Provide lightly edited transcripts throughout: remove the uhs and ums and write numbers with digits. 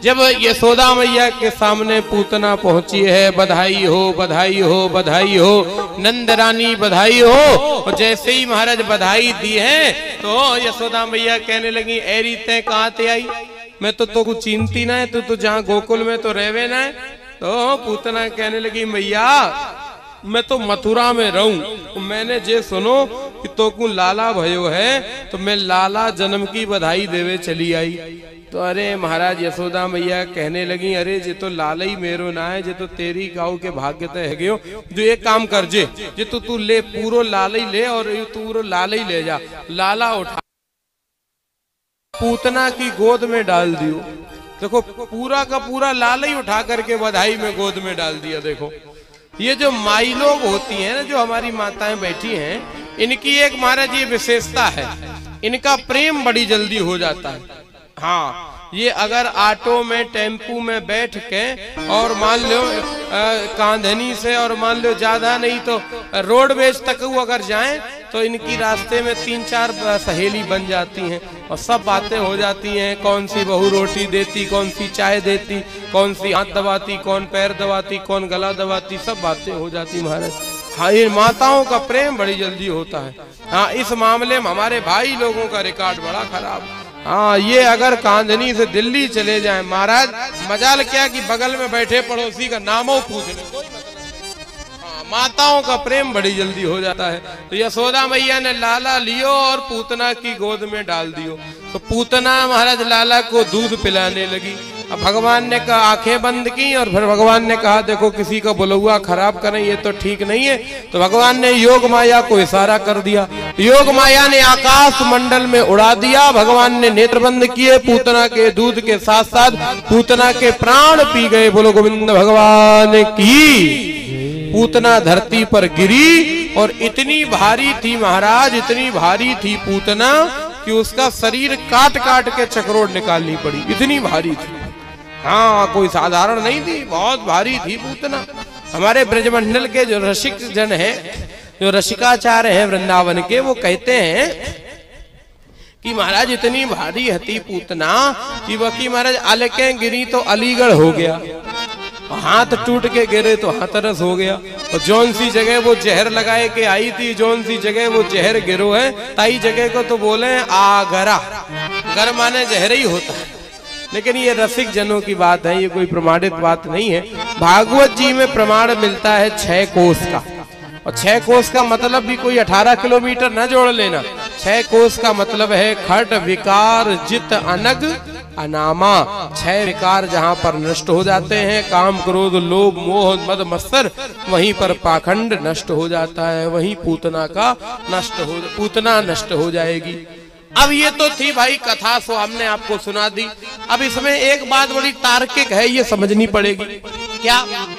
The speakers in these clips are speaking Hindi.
जब यशोदा मैया के सामने पूतना पहुंची है, बधाई हो बधाई हो बधाई हो, नंद रानी बधाई हो। और जैसे ही महाराज बधाई दी है तो यशोदा मैया कहने लगी, एरी तय कहाँ ते आई, मैं तो कुछ चिंती ना है, तू तो जहाँ गोकुल में तो रहवे ना है। तो पूतना कहने लगी, मैया मैं तो मथुरा में रहूं, मैंने जे सुनो कि तो को लाला भयो है, तो मैं लाला जन्म की बधाई देवे चली आई। तो अरे महाराज यशोदा मैया कहने लगी, अरे जे तो लाला ही मेरो ना है, जे तो तेरी गाँव के भाग्य ते है गयो, जो एक काम कर जे तू ले पूरो लाला ही ले, और तू लाला ही ले जा। लाला उठा पूतना की गोद में डाल दियो। देखो पूरा का पूरा लाला ही उठा करके बधाई में गोद में डाल दिया। देखो ये जो माई लोग होती हैं ना, जो हमारी माताएं बैठी हैं, इनकी एक महाराज ये विशेषता है, इनका प्रेम बड़ी जल्दी हो जाता है। हाँ, ये अगर ऑटो में टेम्पू में बैठ के और मान लो कांधनी से और मान लो ज्यादा नहीं तो रोडवेज तक अगर जाएं तो इनकी रास्ते में 3-4 सहेली बन जाती हैं और सब बातें हो जाती हैं। कौन सी बहू रोटी देती, कौन सी चाय देती, कौन सी हाथ दबाती, कौन पैर दबाती, कौन गला दबाती, सब बातें हो जाती महाराज। हाँ, ये माताओं का प्रेम बड़ी जल्दी होता है। हाँ, इस मामले में हमारे भाई लोगों का रिकॉर्ड बड़ा खराब। हाँ, ये अगर कांधनी से दिल्ली चले जाएं महाराज, मजाल क्या कि बगल में बैठे पड़ोसी का नामों पूछ ले, कोई मतलब नहीं। हाँ, माताओं का प्रेम बड़ी जल्दी हो जाता है। तो यशोदा मैया ने लाला लियो और पूतना की गोद में डाल दियो। तो पूतना महाराज लाला को दूध पिलाने लगी। अब भगवान ने कहा, आंखें बंद की और फिर भगवान ने कहा, देखो किसी का बुलौआ खराब करें ये तो ठीक नहीं है। तो भगवान ने योग माया को इशारा कर दिया, योग माया ने आकाश मंडल में उड़ा दिया। भगवान ने नेत्र बंद किए, पूतना के दूध के साथ साथ पूतना के प्राण पी गए। बोलो गोविंद भगवान की। पूतना धरती पर गिरी और इतनी भारी थी महाराज, इतनी भारी थी पूतना कि उसका शरीर काट काट के चक्रोड़ निकालनी पड़ी, इतनी भारी थी। हाँ, कोई साधारण नहीं थी, बहुत भारी थी पूतना। हमारे ब्रजमंडल के जो रसिक जन हैं, जो रसिकाचार्य हैं वृंदावन के, वो कहते हैं कि महाराज इतनी भारी हती पूतना कि वकी महाराज अलके गिरी तो अलीगढ़ हो गया, हाथ टूट के गिरे तो हाथरस हो गया। और जौन सी जगह वो जहर लगाए के आई थी, जौन सी जगह वो जहर गिरो है, ताई जगह को तो बोले आगरा, गर माने जहर ही होता है। लेकिन ये रसिक जनों की बात है, ये कोई प्रमाणित बात नहीं है। भागवत जी में प्रमाण मिलता है 6 कोस का, और 6 कोस का मतलब भी कोई 18 किलोमीटर न जोड़ लेना। 6 कोस का मतलब है खट विकार जित अनग अनामा। 6 विकार जहाँ पर नष्ट हो जाते हैं, काम क्रोध लोभ मोह मद मत्सर, वहीं पर पाखंड नष्ट हो जाता है, वहीं पूतना नष्ट हो जाएगी। अब ये तो थी भाई कथा, सो हमने आपको सुना दी। अब इसमें एक बात बड़ी तार्किक है, ये समझनी पड़ेगी। क्या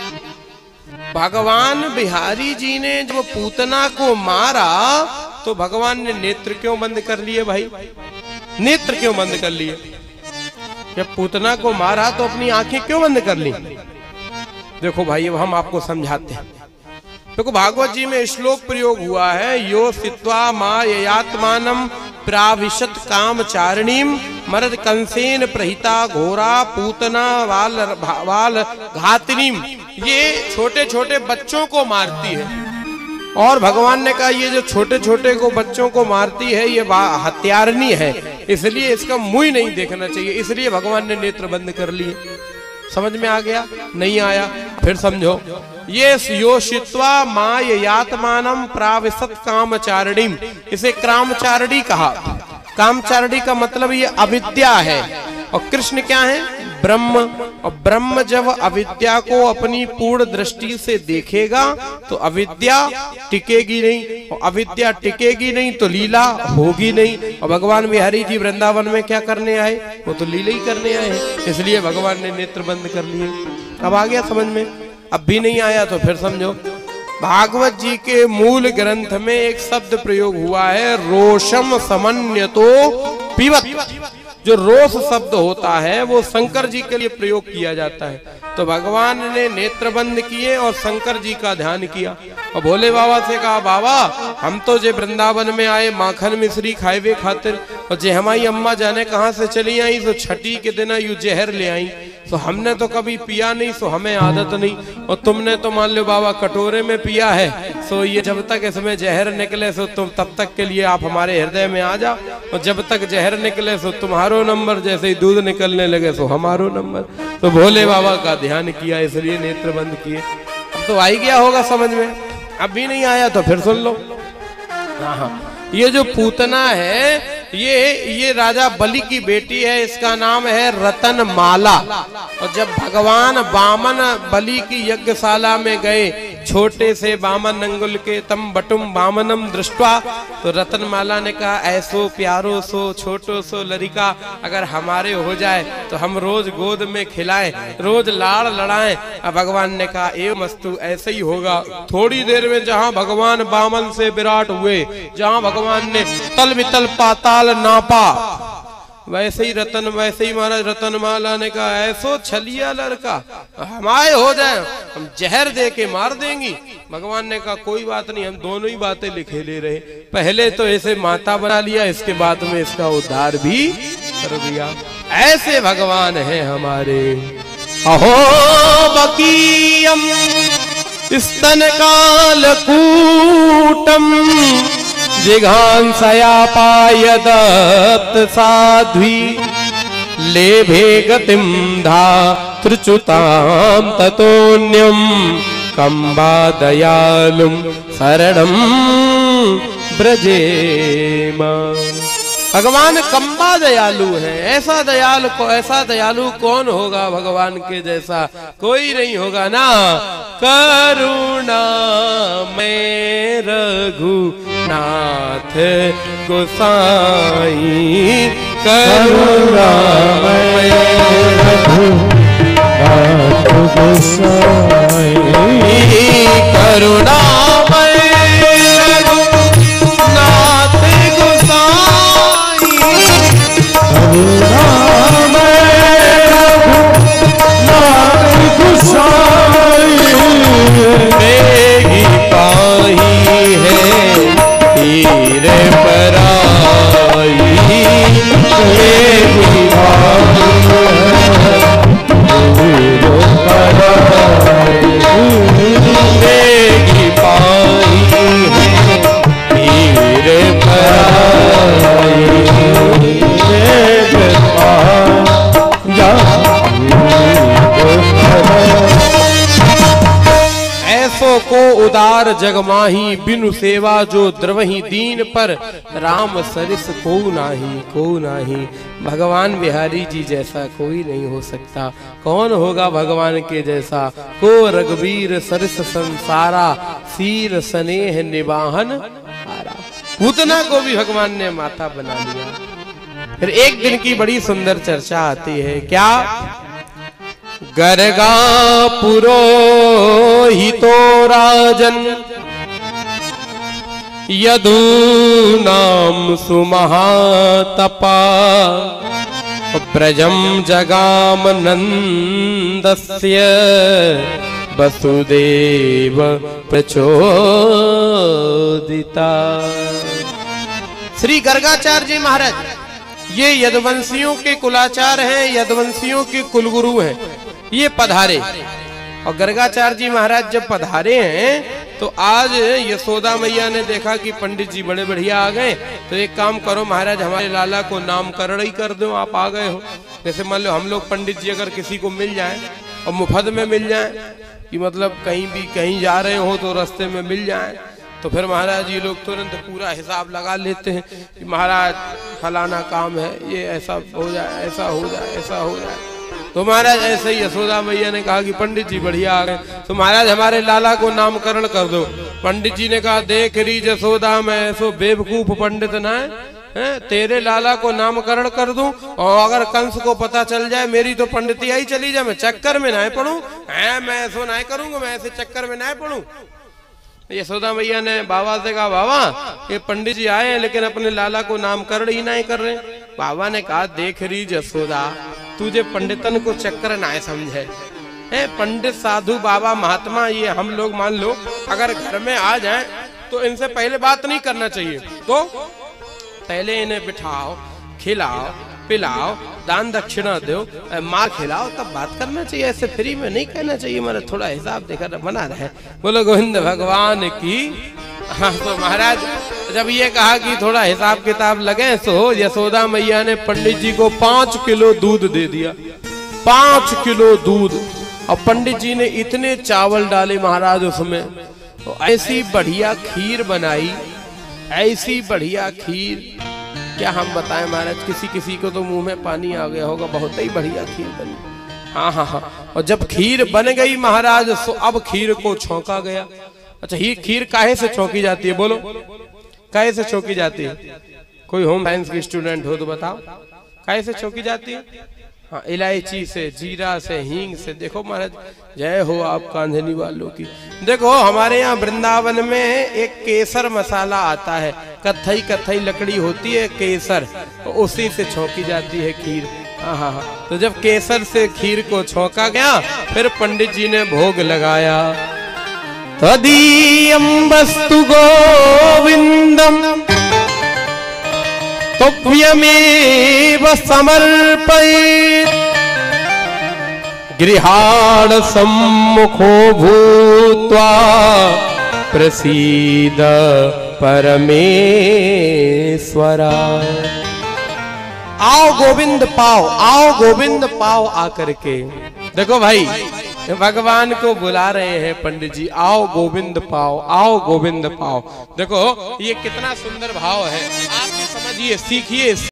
भगवान बिहारी जी ने जब पूतना को मारा तो भगवान ने नेत्र क्यों बंद कर लिए? भाई नेत्र क्यों बंद कर लिए? जब पूतना को मारा तो अपनी आंखें क्यों बंद कर ली? देखो भाई, अब हम आपको समझाते हैं। देखो भागवत जी में श्लोक प्रयोग हुआ है, यो सित्वा माययात्मानं प्राविशत कामचारिणीम मरद कंसेन प्रहिता घोरा पूतना वाल घातिनीम। ये छोटे छोटे बच्चों को मारती है, और भगवान ने कहा ये जो छोटे छोटे को बच्चों को मारती है ये हत्यारनी है, इसलिए इसका मुंह नहीं देखना चाहिए, इसलिए भगवान ने नेत्र बंद कर लिए। समझ में आ गया? नहीं आया? फिर समझो। ये योषित्वा माययात्मानं प्राविशत कामचारिणीम, इसे कामचारिणी कहा। कामचारिणी का मतलब ये अविद्या है, और कृष्ण क्या है? ब्रह्म। और ब्रह्म जब अविद्या को अपनी पूर्ण दृष्टि से देखेगा तो अविद्या टिकेगी नहीं, और अविद्या टिकेगी नहीं तो लीला होगी नहीं। और भगवान बिहारी जी वृंदावन में क्या करने आए? वो तो लीला ही करने आए, इसलिए भगवान ने नेत्र बंद कर लिए। अब आ गया समझ में? अब भी नहीं आया तो फिर समझो। भागवत जी के मूल ग्रंथ में एक शब्द प्रयोग हुआ है, रोषम समन्यतो पिबत। जो रोष शब्द होता है वो शंकर जी के लिए प्रयोग किया जाता है। तो भगवान ने नेत्र बंद किए और शंकर जी का ध्यान किया और भोले बाबा से कहा, बाबा हम तो जे वृंदावन में आए माखन मिश्री खाए खातिर, और जे हमारी अम्मा जाने कहाँ से चली आई, तो छठी के दिन यू जहर ले आई, तो हमने तो कभी पिया नहीं, सो हमें आदत नहीं, और तुमने तो मान लो बाबा कटोरे में पिया है, सो ये जब तक इसमें जहर निकले सो तुम तब तक के लिए आप हमारे हृदय में आ जाओ, और जब तक जहर निकले सो तुम्हारो नंबर, जैसे ही दूध निकलने लगे सो हमारो नंबर। तो भोले बाबा का ध्यान किया, इसलिए नेत्र बंद किए। अब तो आई गया होगा समझ में, अब भी नहीं आया तो फिर सुन लो। हाँ, ये जो पूतना है ये राजा बलि की बेटी है, इसका नाम है रतनमाला। और जब भगवान वामन बलि की यज्ञशाला में गए, छोटे से वामन अंगुल के तम बटुम वामनम दृष्टवा, तो रतनमाला ने कहा, ऐसो प्यारो सो छोटो सो लड़का अगर हमारे हो जाए तो हम रोज गोद में खिलाएं, रोज लाड़ लड़ाएं। अब भगवान ने कहा, ए मस्तु ऐसे ही होगा। थोड़ी देर में जहां भगवान वामन से विराट हुए, जहां भगवान ने तल वितल पाताल नापा, वैसे ही महाराज रतनमाला ने कहा, ऐसो छलिया लड़का हमारे हो जाए हम जहर दे के मार देंगी। भगवान ने कहा, कोई बात नहीं, हम दोनों ही बातें लिखे ले रहे, पहले तो ऐसे माता बना लिया, इसके बाद में इसका उद्धार भी कर दिया। ऐसे भगवान है हमारे। अहो बकीयम स्तन काल कूटम जिघांसया पायदत्त साध्वी लेभे गतिम धातृच्युतां ततोन्यम कंबा दयालुम शरणम ब्रजेमा। भगवान कंबा दयालु है, ऐसा दयालु कौन होगा भगवान के जैसा, कोई नहीं होगा ना। करुणा में रघुनाथ गोसाई, करुणा में रघुनाथ गोसाई, करुणा मेरी पाई है तीर पराई, मेरी पाई मेरी पाई है तीर पराई, ऐसो को उदार जगमाही, बिनु सेवा जो द्रवही दीन पर, राम सरिस को नाही। भगवान बिहारी जी जैसा कोई नहीं हो सकता। कौन होगा भगवान के जैसा? को रघुवीर सरिस संसारा, सीर स्नेह निवाहन हारा। पूतना को भी भगवान ने माता बना लिया। फिर एक दिन की बड़ी सुंदर चर्चा आती है, क्या? गर्गा पुरोहितो राजन यदूनाम सुमहातपा, प्रजम जगाम नंदस्य वसुदेव प्रचोदिता। श्री गर्गाचार्य जी महाराज ये यदुवंशियों के कुलाचार हैं, यदुवंशियों के कुलगुरु हैं। ये पधारे और गर्गाचार्य जी महाराज जब पधारे हैं तो आज यशोदा मैया ने देखा कि पंडित जी बड़े बढ़िया आ गए, तो एक काम करो महाराज, हमारे लाला को नामकरण ही कर दो, आप आ गए हो। जैसे मान लो हम लोग पंडित जी अगर किसी को मिल जाए और मुफ्त में मिल जाए, कि मतलब कहीं जा रहे हो तो रास्ते में मिल जाए, तो फिर महाराज ये लोग तुरंत पूरा हिसाब लगा लेते हैं कि महाराज फलाना काम है, ये ऐसा हो जाए, ऐसा हो जाए, ऐसा हो जाए। तो महाराज ऐसे ही यशोदा मैया ने कहा कि पंडित जी बढ़िया आ गए, तो महाराज हमारे लाला को नामकरण कर दो। पंडित जी ने कहा, देख रही यशोदा मैं ऐसो बेवकूफ पंडित ना है, तेरे लाला को नामकरण कर दूं और अगर कंस को पता चल जाए मेरी तो पंडितिया ही चली जाए, मैं चक्कर में ना पढ़ूं, मैं ऐसो ना करूंगा, मैं ऐसे चक्कर में ना पढ़ूं। यशोदा मैया ने बाबा से कहा, बाबा ये पंडित जी आए हैं लेकिन अपने लाला को नामकरण ही नहीं कर रहे। बाबा ने कहा, देख रही यशोदा, तुझे पंडितन को चक्कर ना समझे, है पंडित साधु बाबा महात्मा, ये हम लोग मान लो अगर घर में आ जाएं तो इनसे पहले बात नहीं करना चाहिए। तो पहले इन्हें बिठाओ, खिलाओ, पिलाओ, दान दक्षिणा दो, माँ खिलाओ, तब बात करना चाहिए। ऐसे फ्री में नहीं कहना चाहिए, मेरा थोड़ा हिसाब देकर बना रहे। बोलो गोविंद भगवान की। हाँ, तो महाराज जब ये कहा कि थोड़ा हिसाब किताब लगे, तो यशोदा मैया ने पंडित जी को 5 किलो दूध दे दिया। 5 किलो दूध। और पंडित जी ने इतने चावल डाले महाराज उसमें, तो ऐसी बढ़िया खीर बनाई, ऐसी बढ़िया खीर, क्या हम बताएं महाराज। किसी किसी को तो मुंह में पानी आ गया होगा, बहुत ही बढ़िया खीर बनी। हाँ हाँ हाँ। और जब खीर बन गई महाराज, तो अब खीर को छौंका गया। अच्छा, ये खीर काहे से छौंकी जाती है? बोलो, काहे से छौंकी जाती है? कोई होम साइंस की स्टूडेंट हो तो बताओ, काहे से छौंकी जाती है? हाँ, इलायची से, जीरा से, हींग से। देखो महाराज, जय हो आप कांधनी वालों की। देखो हमारे यहाँ वृंदावन में एक केसर मसाला आता है, कत्थई कत्थई लकड़ी होती है केसर, तो उसी से छौंकी जाती है खीर। हाँ हाँ हाँ। तो जब केसर से खीर को छौंका गया, फिर पंडित जी ने भोग लगाया। तदीयं वस्तु गोविंदम तुभ्यमेव समर्पयेत्, गृहाण सम्मुखो भूत्वा प्रसीद परमेश्वरा। आओ गोविंद पाओ, आओ गोविंद पाओ आकर के। देखो भाई, भगवान को बुला रहे हैं पंडित जी, आओ गोविंद पाओ, आओ गोविंद पाओ। देखो ये कितना सुंदर भाव है, आप भी समझिए, सीखिए।